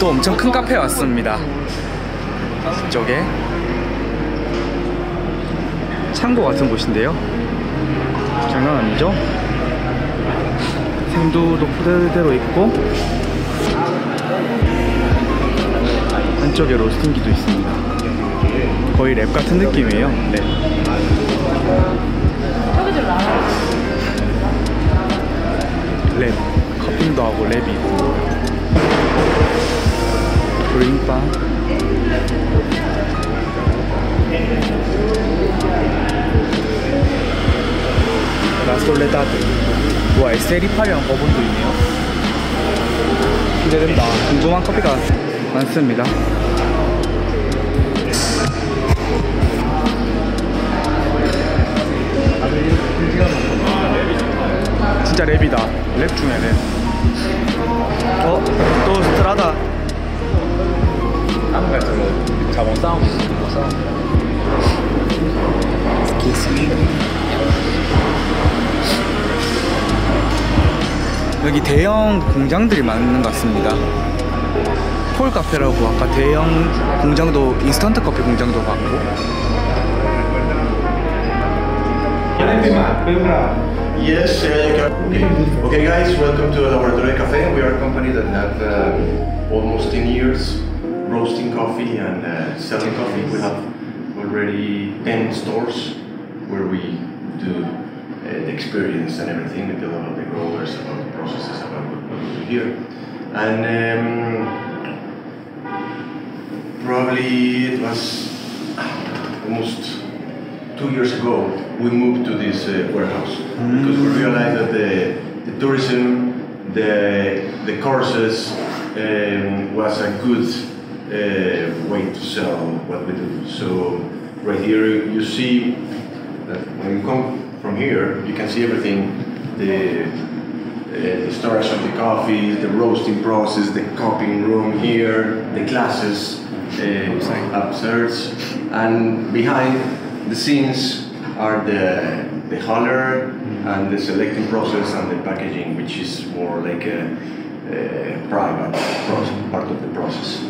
또 엄청 큰 카페에 왔습니다. 이쪽에 창고 같은 곳인데요. 장난 아니죠? 생두도 그대로 있고 안쪽에 로스팅기도 있습니다. 거의 랩 같은 느낌이에요. 랩. 랩. 커핑도 하고 랩이 있고 브링바. 라솔레다드. 우와, 에세리파리랑 버번도 있네요. 기대된다. 궁금한 커피가 많습니다. 진짜 랩이다. 랩 중에 랩. 또 스트라다. 아무가 저거 자본 싸움 있는 거 싸움. 여기 대형 공장들이 많은 것 같습니다. 폴 카페라고 아까 대형 공장도, 인스턴트 커피 공장도 봤고. Yes, you can. Okay, guys, welcome to Laboratorio Café. We are a company that have almost 10 years roasting coffee and selling coffee. We have already 10 stores where we do the experience and everything. We tell about the growers, about the processes, about what we do here. And probably it was almost 2 years ago we moved to this warehouse because we realized that the tourism, the courses was a good way to sell what we do. So right here you see that when you come from here you can see everything, the storage of the coffee, the roasting process, the copying room here, the classes upstairs, and behind the scenes are the huller and the selecting process and the packaging, which is more like a private process, part of the process.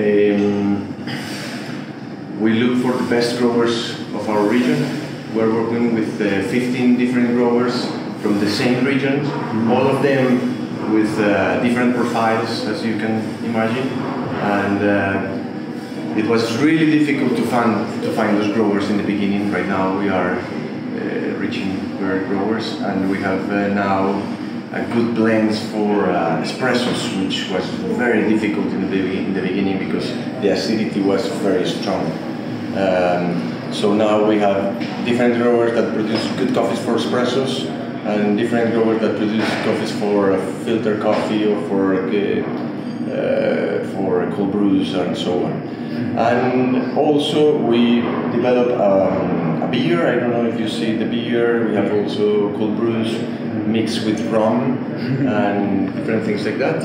We look for the best growers of our region. We're working with 15 different growers from the same region, all of them with different profiles, as you can imagine, and it was really difficult to find those growers in the beginning. Right now we are reaching great growers, and we have now a good blends for espressos, which was very difficult in the beginning because the acidity was very strong. So now we have different growers that produce good coffees for espressos, and different growers that produce coffees for filter coffee or for cold brews and so on. And also we develop a beer. I don't know if you see the beer. We have also cold brews mixed with rum and different things like that.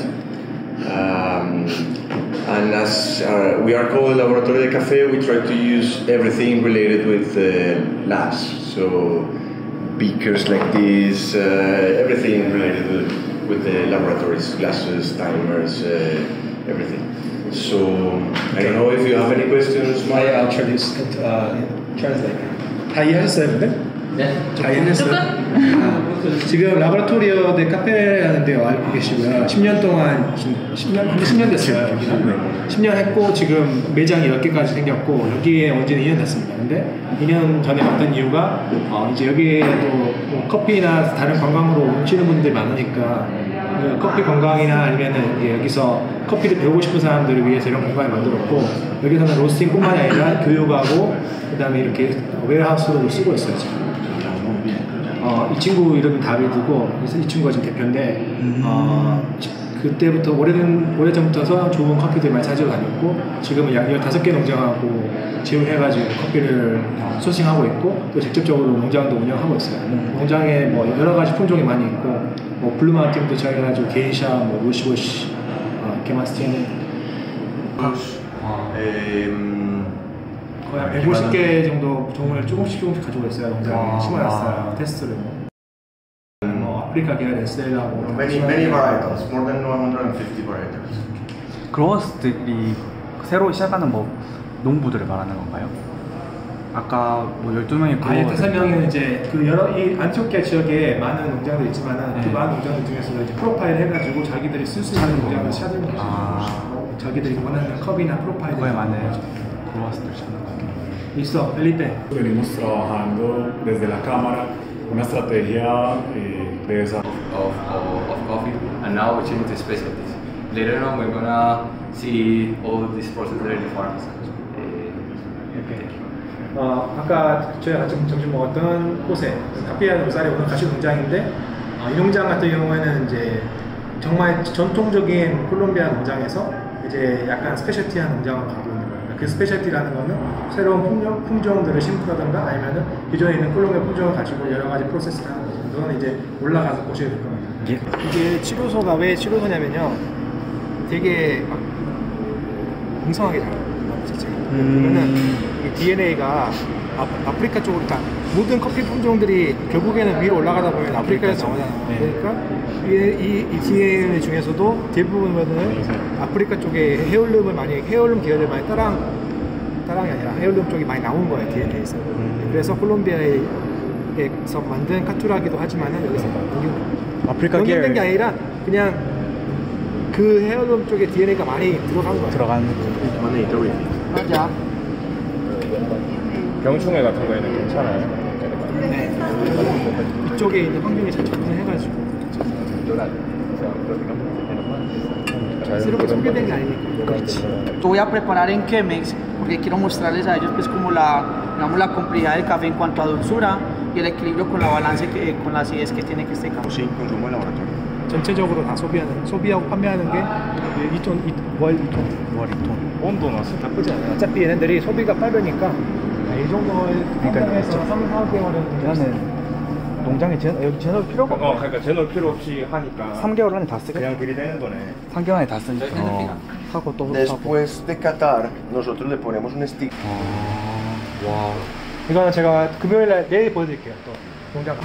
And as we are called Laboratorio de Café, we try to use everything related with labs. So beakers like this, everything related with the laboratories, glasses, timers, everything. So I don't know if you have any questions. I'll try to translate. 다 이해하셨어요, 근데? 네. 다 이해하셨어요? 지금 라보라토리오 데 카페라는 데 알고 계시고요. 10년 동안, 10년 됐어요, 여기는. 10년 했고, 지금 매장이 10개까지 생겼고, 여기에 온 지는 2년 됐습니다. 근데 2년 전에 왔던 이유가, 이제 여기에도 뭐 커피나 다른 관광으로 오시는 분들이 많으니까, 커피 관광이나 아니면은 여기서 커피를 배우고 싶은 사람들을 위해서 이런 공간을 만들었고, 여기서는 로스팅뿐만이 아니라 교육하고, 그 다음에 이렇게 웨어하우스로도 쓰고 있어요, 지금. 이 친구 이름은 다비드고, 그래서 이 친구가 지금 대표인데, 그때부터 오래전부터 좋은 커피들 많이 찾으러 다녔고, 지금은 약 15개 농장하고 지원해가지고 커피를 소싱하고 있고, 또 직접적으로 농장도 운영하고 있어요. 농장에 뭐 여러 가지 품종이 많이 있고, 뭐 블루마운틴도 저희가지고 게이샤, 뭐 로시보시, 게마스티니 거의 한 150개 정도 종을 조금씩 가지고 있어요. 농장에 심어놨어요. 테스트를. 뭐 아프리카 계열 에스텔라고 many varietals, more than 150 varietals. 그로어스들이 새로 시작하는 뭐 농부들을 말하는 건가요? 아까 뭐 12명의 그로어 아예 5명은 이제 그 여러 이 안티오키아 지역에 많은 농장들이 있지만은 그 많은 농장들 중에서 이제 프로파일 해가지고 자기들이 쓸 수 있는 농장을 찾는 거죠. 자기들이 원하는 컵이나 프로파일을 그거에 맞는 그로어스들을 찾는 거예요. 있어, 펠리페. Venimos trabajando desde la Cámara una estrategia de desarrollo. Of coffee, and now we're changing to specialties. Later on, we're gonna see all this process there in the farms. 아까 저희가 같이 점심 먹었던 곳에 카피아 농사리 오늘 가시 농장인데 이 농장 같은 경우에는 이제 정말 전통적인 콜롬비아 농장에서 이제 약간 스페셜티한 농장으로 가고 있는 거예요. 그 스페셜티라는 거는 새로운 품종들을 심는다든가 아니면은 기존에 있는 콜롬비아 품종을 가지고 여러 가지 프로세스를 하는 거죠. 그거는 이제 올라가서 보셔야 될 겁니다. 이게 치료소가 왜 치료소냐면요, 되게 막 웅성하게 자라요. 그러면은 DNA가 아프리카 쪽으로 다 모든 커피 품종들이 결국에는 위로 올라가다 보면 아프리카에서 나오잖아요. 그러니까 이 DNA 중에서도 대부분은 아프리카 쪽에 헤어룸 계열을 많이 따라한 게 아니라 헤어룸 쪽이 많이 나온 거예요, DNA에서. 그래서 콜롬비아에서 만든 카투라기도 하지만은 여기서 아프리카 연결된 게 아니라 그냥 그 헤어룸 쪽에 DNA가 많이 들어간 거예요. 맞아. 병충해 같은 거에는 괜찮아요. 네. 이쪽에 있는 환경에 잘 적응해가지고 새롭게 소개된 게 아니니까. 그렇지. Yo voy a preparar en Chemex porque quiero mostrarles a ellos pues como digamos, la complejidad del café en cuanto a dulzura y el equilibrio con la balance con la acidez que tiene este café. Sin consumo en laboratorio. 전체적으로 다 소비하고 판매하는 게 2톤. 온도는 나쁘지 않아요. 어차피 얘네들이 소비가 빠르니까 이 정도의 환경에서 3-4개월은 나는 농장에 여기 제너럴 필요가 없네. 그러니까 제널 필요 없이 하니까 3개월 안에 다 쓰겠다. 그냥 들이대는 거네. 3개월 안에 다 쓰니까 사고 또 사고. Después de catar, nosotros le ponemos un stick. 와. 이거는 제가 금요일날 내일 보여드릴게요. 또 농장.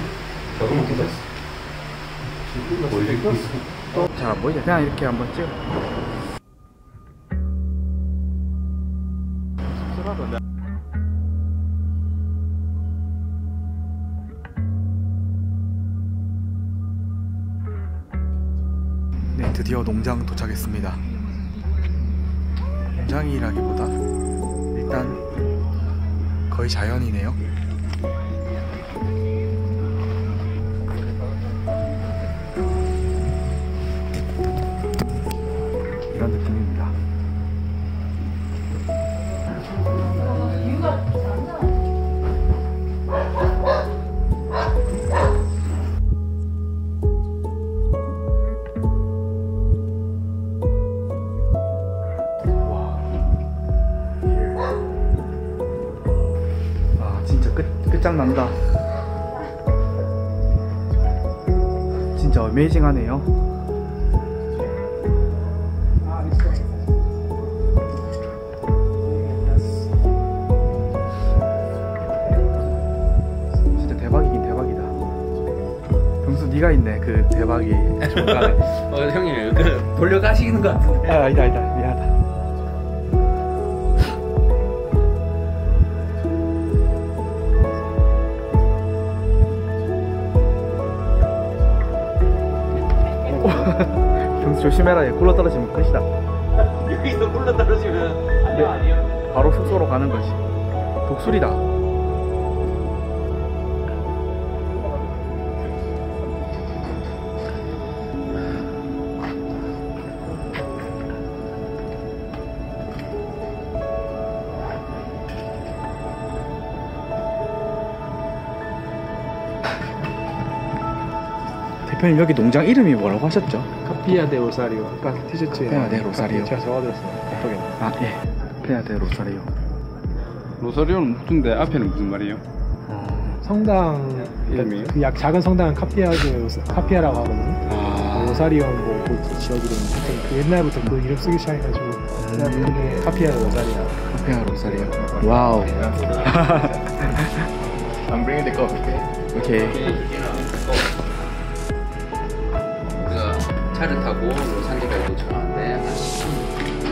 자, 뭐 이제 그냥 이렇게 한번 찍어. 네, 드디어 농장 도착했습니다. 농장이라기보다 일단 거의 자연이네요. 이런 느낌입니다. 끝장난다. 진짜 어메이징하네요. 진짜 대박이긴 대박이다. 병수 네가 있네 그 대박이 중간에. 형님, 그 돌려가시는 것 같은데. 아니다 미안하다. 병수 조심해라. 얘 굴러 떨어지면 끝이다. 여기서 굴러 떨어지면 아니요. 바로 숙소로 가는 거지. 독수리다. 대표님 여기 농장 이름이 뭐라고 하셨죠? 카피아 데 로사리오. 아까 티셔츠에 페냐 데 로사리오. 제가 적어드렸어요. 카톡에. 아 예. 페냐 데 로사리오. 로사리오는 무슨데 앞에는 무슨 말이에요? 성당 이름이에요? 그 약 작은 성당은 카피아라고 하거든요. 로사리오는 뭐 지역 이름. 그 옛날부터 그 이름 쓰기 시작해가지고 그게 카피아 로사리오. 페냐 로사리오. 와우. I'm bringing the coffee, okay? 오케이. 우리가 차를 타고 로산리까지 도착하는데 한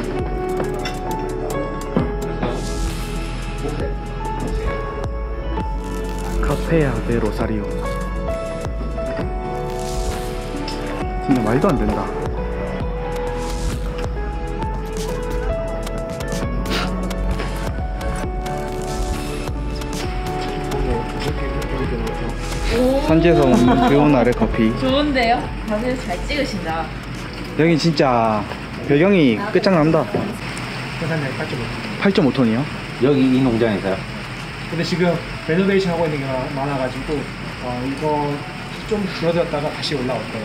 카페야 데 로사리오. 진짜 말도 안 된다. 산지에서 온 귀여운 아래 커피. 좋은데요? 다들 잘 찍으신다. 여기 진짜 배경이 끝장난다. 계산량이 8.5. 8.5톤이요? 여기 이 농장에서요? 근데 지금 레노베이션 하고 있는 게 많아가지고 이거 좀 줄어들었다가 다시 올라왔대요.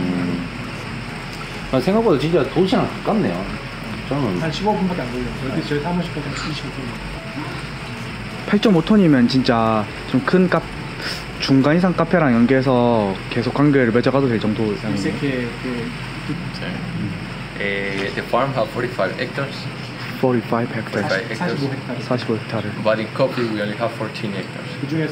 생각보다 진짜 도시랑 가깝네요. 저는 한 15분밖에 안 걸려요. 여기 저희 사무실보다 25분. 8.5톤이면 진짜 좀 큰 중간 이상 카페랑 연계해서 계속 관계를 맺어가도 될 정도 이상이네요. 이렇게 The farm has 45 hectares, 45 hectares. 45헥타르. 45헥타르. but in coffee we only have 14 hectares. 그 중에서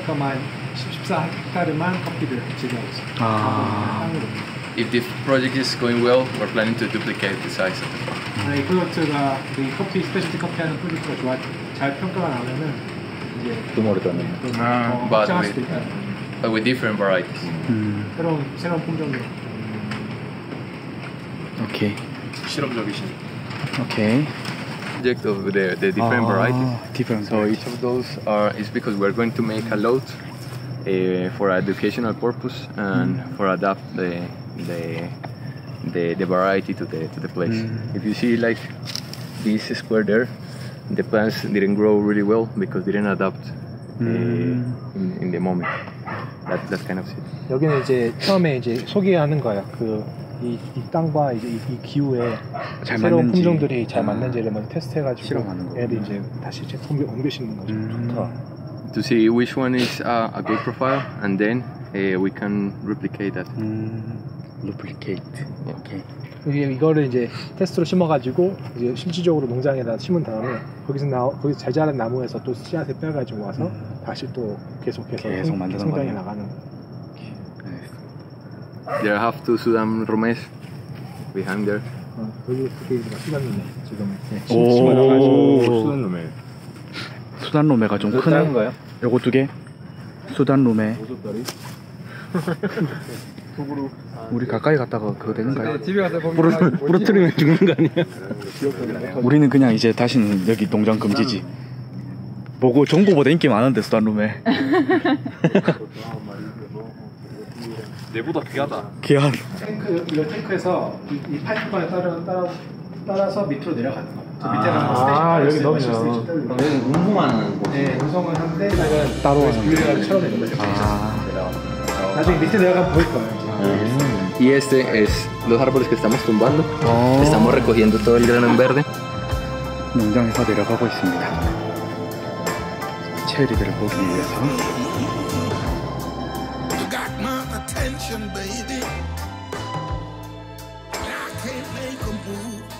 14헥타르만 커피를 재배하고 있어요. 땅으로. If this project is going well, we're planning to duplicate the size of the farm. 이 프로젝트가 이 커피 스페셜티 커피 하는 프로젝트가 잘 평가가 나오면은 이제 규모를 떴네요. But 확장할 수도 있다. with different varieties. 새로운 품종으로. 오케이. 실험적이신. 오케이. Project of the different varieties. different So each of those is because we're going to make a load for educational purpose and for adapt the variety to the place. If you see like this square there, the plants didn't grow really well because they didn't adapt in the moment. That's kind of it. 여기는 이제 처음에 이제 소개하는 거예요. 이 땅과 이제 이 기후에 잘 새로운 맞는지. 품종들이 잘 맞는지를 먼저 테스트해가지고 실험하는 거구나. 얘들 이제 다시 이제 옮겨 심는 거죠. 좋다. To see which one is a good profile, and then we can replicate that. Replicate. 오케이. 이거를 이제 테스트로 심어가지고 이제 실질적으로 농장에다 심은 다음에 거기서 잘 자란 나무에서 또 씨앗을 빼가지고 와서 다시 또 계속해서 만드는 성장해 거네요. 나가는. There I have two Sudan Romes behind there. 여기 그게가 수단이네 지금. 수단놈에 수단 로메가 좀 작은 크네. 거예요? 요거 2개. 수단 로메. 우리 가까이 갔다가 그거 되는가요? 부러뜨리면 죽는 거 아니야? 우리는 그냥 이제 다시는 여기 농장 금지지. 뭐고 정보보다 인기 많은데 수단 로메. 내보다 귀하다. 귀한. 이 탱크에서 이 파이프관에 따라서 밑으로 내려가는 거예요. 밑에 가면 여기 스테이션 넣으면 뚫리고. 여기 운송하는 곳. 네, 운송을 하는데 따로 분리해가지고 채워내는 거죠. 나중에 밑에 내려가면 보일 거예요. Y este es los árboles que estamos tumbando. Estamos recogiendo todo el grano en verde. 농장에서 내려가고 있습니다. 체리들을 보기 위해서. You got my attention, baby. I can't make a move.